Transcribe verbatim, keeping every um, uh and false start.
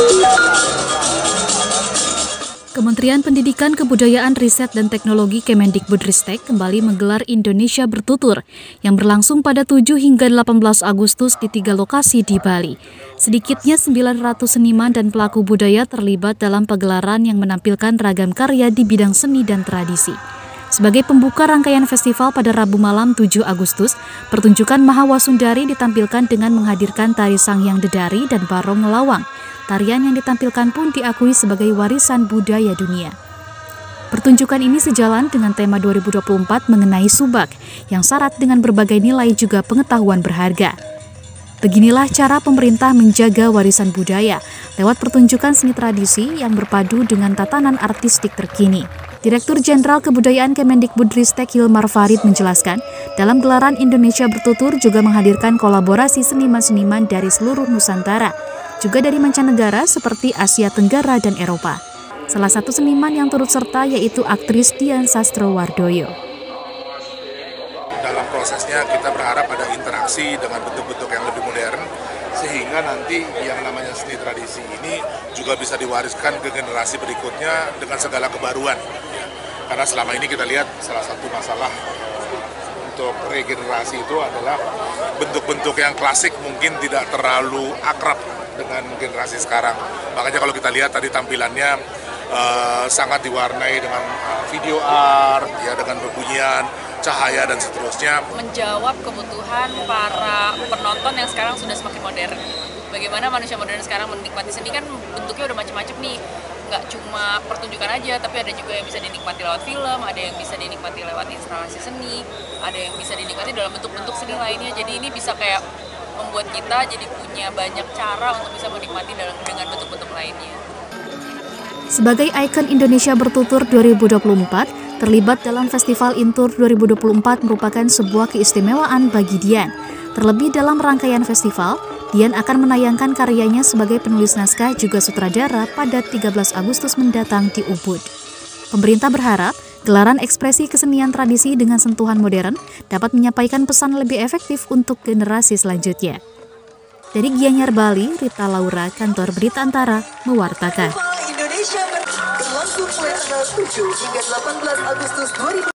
Kementerian Pendidikan, Kebudayaan, Riset, dan Teknologi Kemendikbudristek kembali menggelar Indonesia Bertutur yang berlangsung pada tujuh hingga delapan belas Agustus di tiga lokasi di Bali. Sedikitnya sembilan ratus seniman dan pelaku budaya terlibat dalam pagelaran yang menampilkan ragam karya di bidang seni dan tradisi. Sebagai pembuka rangkaian festival pada Rabu malam tujuh Agustus, pertunjukan Mahawasundari ditampilkan dengan menghadirkan tari Sanghyang Dedari dan Barong Ngelawang. Tarian yang ditampilkan pun diakui sebagai warisan budaya dunia. Pertunjukan ini sejalan dengan tema dua ribu dua puluh empat mengenai Subak, yang syarat dengan berbagai nilai juga pengetahuan berharga. Beginilah cara pemerintah menjaga warisan budaya lewat pertunjukan seni tradisi yang berpadu dengan tatanan artistik terkini. Direktur Jenderal Kebudayaan Kemendikbudristek Hilmar Farid menjelaskan, dalam gelaran Indonesia Bertutur juga menghadirkan kolaborasi seniman-seniman dari seluruh Nusantara, juga dari mancanegara seperti Asia Tenggara dan Eropa. Salah satu seniman yang turut serta yaitu aktris Dian Sastrowardoyo. Dalam prosesnya kita berharap ada interaksi dengan bentuk-bentuk yang lebih modern, sehingga nanti yang namanya seni tradisi ini juga bisa diwariskan ke generasi berikutnya dengan segala kebaruan. Karena selama ini kita lihat salah satu masalah untuk regenerasi itu adalah bentuk-bentuk yang klasik mungkin tidak terlalu akrab dengan generasi sekarang. Makanya kalau kita lihat tadi tampilannya uh, sangat diwarnai dengan video art, ya, dengan bebunyian, cahaya dan seterusnya. Menjawab kebutuhan para penonton yang sekarang sudah semakin modern. Bagaimana manusia modern sekarang menikmati seni kan bentuknya udah macam-macam nih. Nggak cuma pertunjukan aja, tapi ada juga yang bisa dinikmati lewat film, ada yang bisa dinikmati lewat instalasi seni, ada yang bisa dinikmati dalam bentuk-bentuk seni lainnya. Jadi ini bisa kayak membuat kita jadi punya banyak cara untuk bisa menikmati dalam dengan bentuk-bentuk lainnya. Sebagai ikon Indonesia Bertutur dua ribu dua puluh empat, terlibat dalam Festival Intur dua ribu dua puluh empat merupakan sebuah keistimewaan bagi Dian. Terlebih dalam rangkaian festival, Dian akan menayangkan karyanya sebagai penulis naskah juga sutradara pada tiga belas Agustus mendatang di Ubud. Pemerintah berharap gelaran ekspresi kesenian tradisi dengan sentuhan modern dapat menyampaikan pesan lebih efektif untuk generasi selanjutnya. Dari Gianyar, Bali, Rita Laura, Kantor Berita Antara, mewartakan. Indonesia berlangsung mulai tanggal tujuh hingga delapan belas Agustus dua ribu